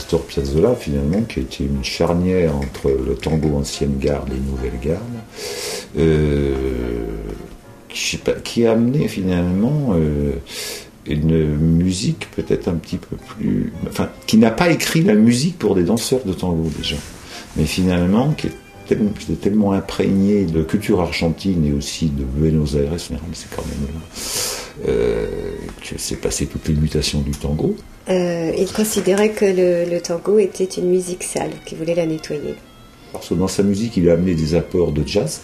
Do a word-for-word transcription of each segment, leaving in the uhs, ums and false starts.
Astor Piazzolla, finalement, qui a été une charnière entre le tango ancienne garde et nouvelle garde, euh, qui, qui a amené finalement euh, une musique peut-être un petit peu plus... Enfin, qui n'a pas écrit la musique pour des danseurs de tango déjà, mais finalement qui est tellement, tellement imprégné de culture argentine et aussi de Buenos Aires, c'est quand même là, euh, que c'est passé toutes les mutations du tango. Euh, il considérait que le, le tango était une musique sale, qu'il voulait la nettoyer. Parce que dans sa musique, il a amené des apports de jazz.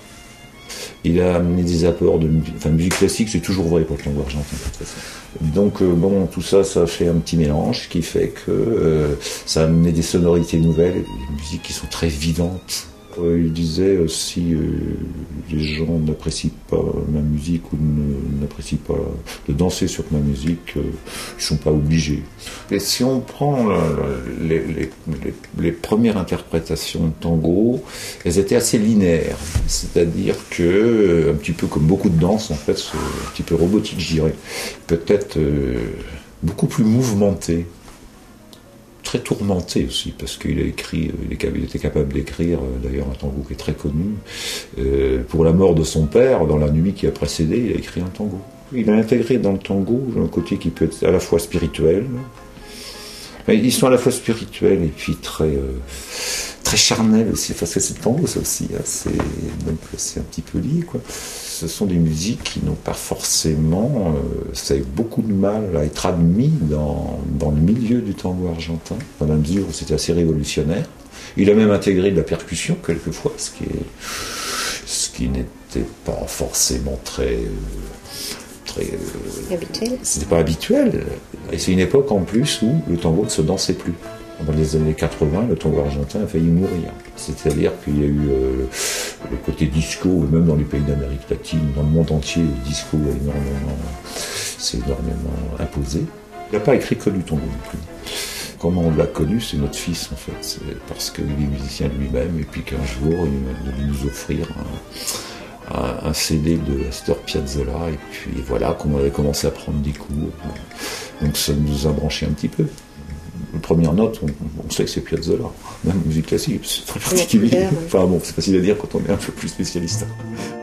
Il a amené des apports de enfin, musique classique, c'est toujours vrai pour le tango argentin. Donc euh, bon, tout ça, ça fait un petit mélange qui fait que euh, ça a amené des sonorités nouvelles, des musiques qui sont très vivantes. Euh, il disait euh, si euh, les gens n'apprécient pas ma musique ou ne, n'apprécient pas de danser sur ma musique, euh, ils ne sont pas obligés. Et si on prend euh, les, les, les, les premières interprétations de tango, elles étaient assez linéaires, c'est-à-dire que, euh, un petit peu comme beaucoup de danses, en fait, c'est un petit peu robotique, je dirais, peut-être euh, beaucoup plus mouvementé. Très tourmenté aussi, parce qu'il a écrit, il était capable d'écrire d'ailleurs un tango qui est très connu. Euh, pour la mort de son père, dans la nuit qui a précédé, il a écrit un tango. Il a intégré dans le tango un côté qui peut être à la fois spirituel, mais ils sont à la fois spirituels et puis très, euh, très charnels aussi, parce que c'est le tango ça aussi, hein, c'est, donc c'est un petit peu lié, quoi. Ce sont des musiques qui n'ont pas forcément, euh, ça a eu beaucoup de mal à être admis dans, dans le milieu du tango argentin, dans la mesure où c'était assez révolutionnaire. Il a même intégré de la percussion quelquefois, ce qui, est, ce qui n'était pas forcément très... Euh, très euh, habituel. C'était pas habituel. Et c'est une époque en plus où le tango ne se dansait plus. Dans les années quatre-vingts, le tango argentin a failli mourir. C'est-à-dire qu'il y a eu euh, le côté disco, même dans les pays d'Amérique latine, dans le monde entier, le disco a énormément, s'est énormément imposé. Il n'a pas écrit que du tango non plus. Comment on l'a connu, c'est notre fils en fait. C'est parce qu'il est musicien lui-même et puis qu'un jour, il a voulu nous offrir un, un, un C D de Astor Piazzolla et puis voilà, qu'on avait commencé à prendre des cours. Donc ça nous a branché un petit peu. La première note, on, on sait que c'est Piazzolla, même musique classique, c'est très particulier. Enfin bon, c'est facile à dire quand on est un peu plus spécialiste.